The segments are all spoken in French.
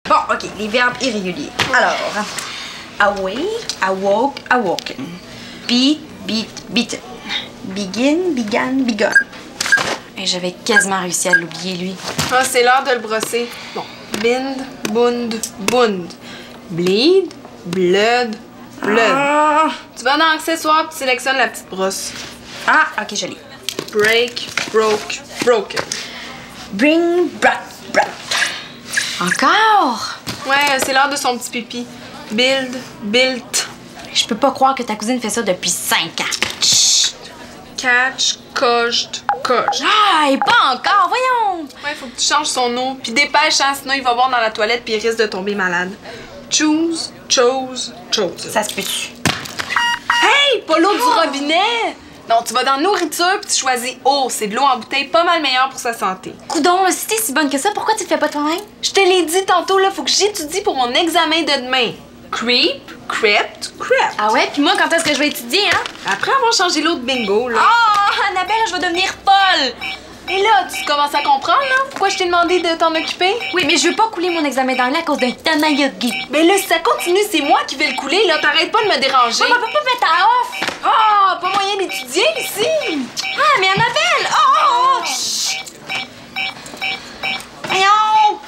Bon, OK, les verbes irréguliers. Alors, awake, awoke, awoken. Beat, beat, beaten. Begin, began, begun. Et j'avais quasiment réussi à l'oublier, lui. Ah, c'est l'heure de le brosser. Bon. Bind, bund, bund. Bleed, blood, blood. Ah, Tu vas dans accessoires et tu sélectionnes la petite brosse. OK, je l'ai. Break, broke, broken. Bring, brought, brought. Encore? Ouais, c'est l'heure de son petit pipi. Build, built. Je peux pas croire que ta cousine fait ça depuis 5 ans. Chut. Catch, coached, coached. Ah, et pas encore, voyons! Ouais, faut que tu changes son eau. Puis dépêche, hein, sinon il va boire dans la toilette puis il risque de tomber malade. Choose, chose, chose. Ça se peut-tu? Hey, pas l'eau du robinet! Non, tu vas dans nourriture puis tu choisis eau. C'est de l'eau en bouteille pas mal meilleure pour sa santé. Coudon, si t'es si bonne que ça, pourquoi tu le fais pas toi-même? Je te l'ai dit tantôt, là, faut que j'étudie pour mon examen de demain. Creep, crept, crept. Ah ouais? Puis moi, quand est-ce que je vais étudier, hein? Après avoir changé l'eau de bingo, là. Oh, Annabelle, je vais devenir folle! Et là, tu commences à comprendre, là, pourquoi je t'ai demandé de t'en occuper? Oui, mais je veux pas couler mon examen d'anglais à cause d'un tamayogi. Mais là, si ça continue, c'est moi qui vais le couler, là. T'arrêtes pas de me déranger. On peut pas mettre à off! Ah, pas moyen d'étudier ici. Ah, mais Annabelle! Oh! Chut. Voyons!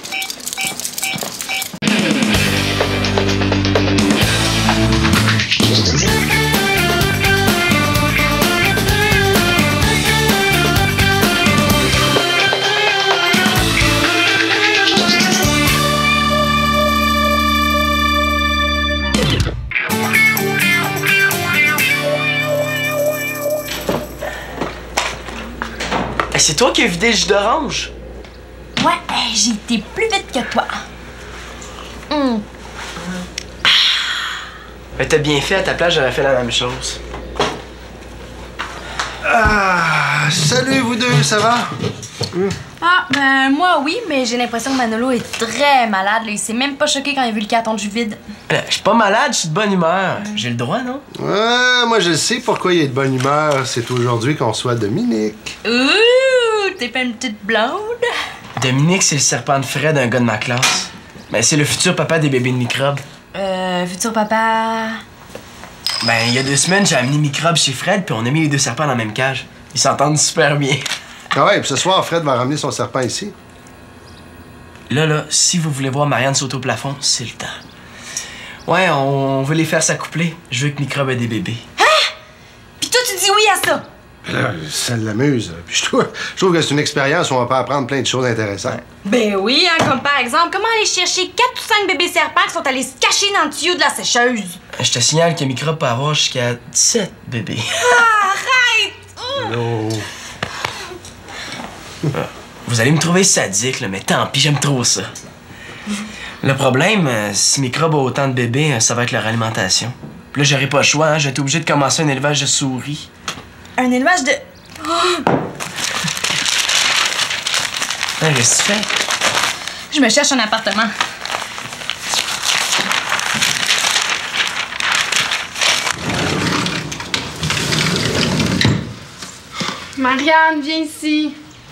C'est toi qui as vidé le jus d'orange? Ouais, j'ai été plus vite que toi. Ben, t'as bien fait, à ta place, j'aurais fait la même chose. Ah, salut vous deux, ça va? Ah, ben moi oui, mais j'ai l'impression que Manolo est très malade. Là. Il s'est même pas choqué quand il a vu le carton de jus vide. Je suis pas malade, je suis de bonne humeur. J'ai le droit, non? Ouais, moi je sais pourquoi il est de bonne humeur. C'est aujourd'hui qu'on reçoit Dominique. Ouh, t'es pas une petite blonde? Dominique, c'est le serpent de frais d'un gars de ma classe. Ben, c'est le futur papa des bébés de microbes. Futur papa... Ben, il y a 2 semaines, j'ai amené Microbe chez Fred, puis on a mis les 2 serpents dans la même cage. Ils s'entendent super bien. Ah ouais, puis ce soir, Fred va ramener son serpent ici. Là, si vous voulez voir Marianne sauter au plafond, c'est le temps. Ouais, on veut les faire s'accoupler. Je veux que Microbe ait des bébés. Hein? Pis toi, tu dis oui à ça? Là, ça l'amuse. Puis je trouve que c'est une expérience où on peut apprendre plein de choses intéressantes. Ben oui, hein, comme par exemple, comment aller chercher 4 ou 5 bébés serpents qui sont allés se cacher dans le tuyau de la sécheuse? Je te signale que Microbe peut avoir jusqu'à 17 bébés. Ah, arrête! Non. Vous allez me trouver sadique, là, mais tant pis, j'aime trop ça. Le problème, si Microbe a autant de bébés, ça va être leur alimentation. Puis là, j'aurai pas le choix, hein, je vais être obligé de commencer un élevage de souris. Un élevage de... Hein, qu'est-ce que tu fais? Je me cherche un appartement. Marianne, viens ici.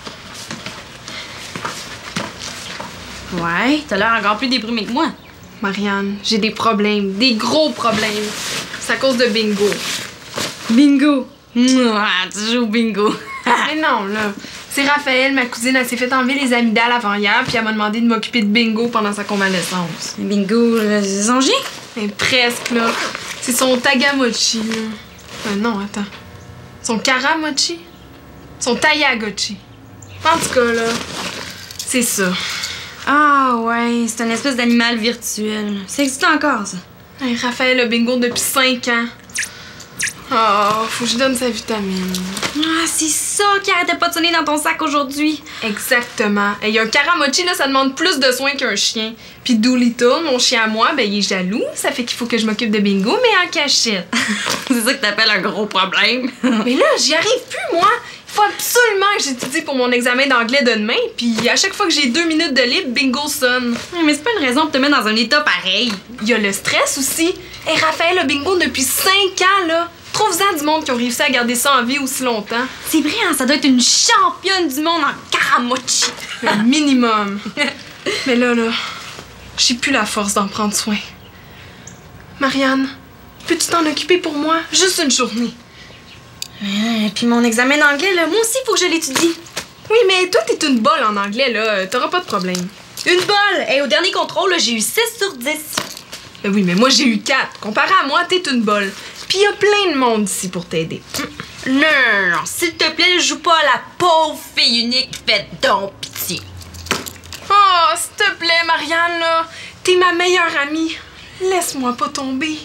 Ouais, t'as l'air encore plus déprimée que moi. Marianne, j'ai des problèmes, des gros problèmes. C'est à cause de bingo. Bingo! Mouah, tu joues au bingo. Mais non, là. C'est Raphaël, ma cousine, elle s'est fait enlever les amygdales avant-hier, puis elle m'a demandé de m'occuper de bingo pendant sa convalescence. Bingo, c'est son chien? Mais presque, là. C'est son Tagamochi, là. Non, attends. Son Karamochi? Son Tayagochi. En tout cas, là, c'est ça. Ah ouais, c'est une espèce d'animal virtuel. Ça existe encore, ça? Hey, Raphaël a bingo depuis 5 ans. Oh, faut que je donne sa vitamine. Ah, c'est ça qui arrêtait pas de sonner dans ton sac aujourd'hui. Exactement. Et y a un Karamochi, là, ça demande plus de soins qu'un chien. Puis Doolittle, mon chien à moi, ben il est jaloux. Ça fait qu'il faut que je m'occupe de bingo, mais en cachette. C'est ça que t'appelles un gros problème. Mais là, j'y arrive plus, moi. Il faut absolument que j'étudie pour mon examen d'anglais de demain. Puis à chaque fois que j'ai 2 minutes de libre, bingo sonne. Mais c'est pas une raison pour te mettre dans un état pareil. Il y a le stress aussi. Et Raphaël a bingo depuis 5 ans, là. Trouve-en du monde qui ont réussi à garder ça en vie aussi longtemps. C'est vrai, hein, ça doit être une championne du monde en Karamochi. Le minimum. Mais là, J'ai plus la force d'en prendre soin. Marianne, peux-tu t'en occuper pour moi? Juste une journée. Puis mon examen d'anglais, là, moi aussi, faut que je l'étudie. Oui, mais toi, t'es une bolle en anglais, là. T'auras pas de problème. Une bolle! Et au dernier contrôle, là, j'ai eu 6 sur 10. Ben oui, mais moi, j'ai eu 4. Comparé à moi, t'es une bolle. Puis y a plein de monde ici pour t'aider. Non, s'il te plaît, joue pas à la pauvre fille unique. Faites donc pitié. Oh, s'il te plaît, Marianne, là. T'es ma meilleure amie. Laisse-moi pas tomber.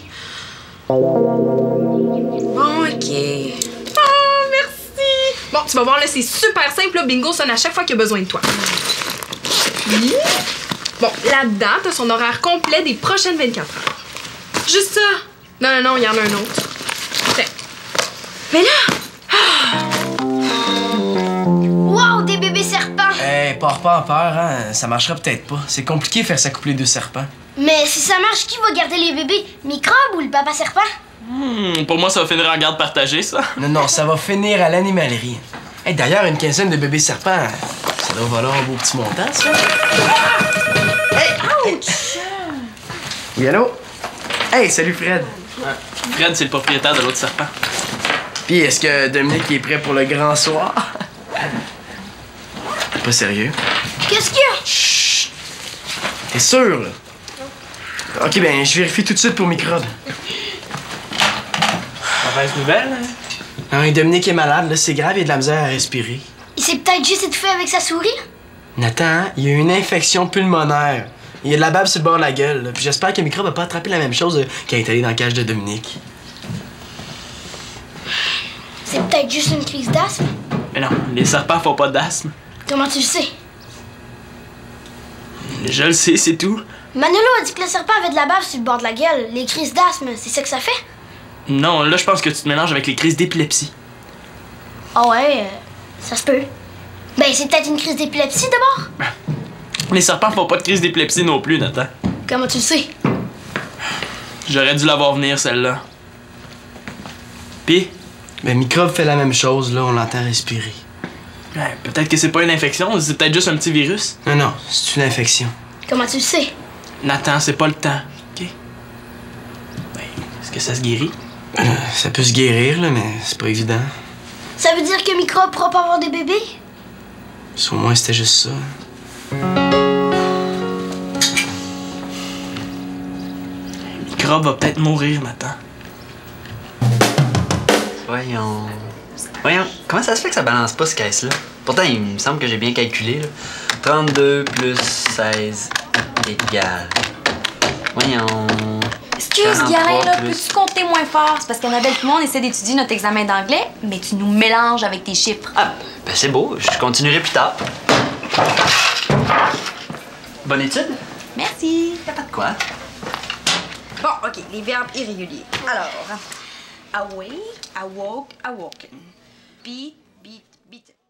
Bon, OK. Oh, merci. Bon, tu vas voir, là, c'est super simple. Là. Bingo sonne à chaque fois qu'il y a besoin de toi. Puis, bon, là-dedans, t'as son horaire complet des prochaines 24 heures. Juste ça. Non, il y en a un autre. Tiens. Mais là... Wow, des bébés serpents! Hey, pars pas en peur, hein. Ça marchera peut-être pas. C'est compliqué de faire s'accoupler 2 serpents. Mais si ça marche, qui va garder les bébés? Microbe ou le papa serpent? Pour moi, ça va finir en garde partagée, ça. Non, ça va finir à l'animalerie. Hey, d'ailleurs, une quinzaine de bébés serpents, ça doit valoir un beau petit montant, ça. Hey! Ouch! Oui, allô? Hey, salut Fred. Fred, c'est le propriétaire de l'autre serpent. Puis, est-ce que Dominique est prêt pour le grand soir? T'es pas sérieux? Qu'est-ce qu'il y a? Chut! T'es sûr, là? Ok, ben, je vérifie tout de suite pour microbe. Mauvaise nouvelle, hein? Non, Dominique est malade, là, c'est grave, il a de la misère à respirer. Il s'est peut-être juste étouffé avec sa souris? Nathan, il a une infection pulmonaire. Il a de la bave sur le bord de la gueule, là. Puis j'espère que microbe va pas attraper la même chose quand il est allé dans la cage de Dominique. C'est peut-être juste une crise d'asthme? Mais non, les serpents font pas d'asthme. Comment tu le sais? Je le sais, c'est tout. Manolo a dit que le serpent avait de la bave sur le bord de la gueule. Les crises d'asthme, c'est ça que ça fait? Non, là, je pense que tu te mélanges avec les crises d'épilepsie. Ah ouais, ça se peut. Ben, c'est peut-être une crise d'épilepsie d'abord? Les serpents font pas de crise d'épilepsie non plus, Nathan. Comment tu le sais? J'aurais dû la voir venir, celle-là. Pis, Ben, microbe fait la même chose, là, on l'entend respirer. ben, peut-être que c'est pas une infection, c'est peut-être juste un petit virus. Non, c'est une infection. Comment tu le sais? Nathan, c'est pas le temps, OK? Ben, est-ce que ça se guérit? Ça peut se guérir, là, mais c'est pas évident. Ça veut dire que Microbe pourra pas avoir des bébés? Au moins, c'était juste ça. Microbe va peut-être mourir, Nathan. Voyons. Comment ça se fait que ça balance pas ce caisse-là? Pourtant, il me semble que j'ai bien calculé, là. 32 plus 16 égale. Voyons. Excuse, 43 Guérin, là, plus- peux-tu compter moins fort? C'est parce qu'Annabelle et moi, on essaie d'étudier notre examen d'anglais, mais tu nous mélanges avec tes chiffres. Ah, ben c'est beau, je continuerai plus tard. Bonne étude? Merci. Y'a pas de quoi. Bon, OK, les verbes irréguliers. Alors, awake, awoke, awoken. Beat, beat, beaten.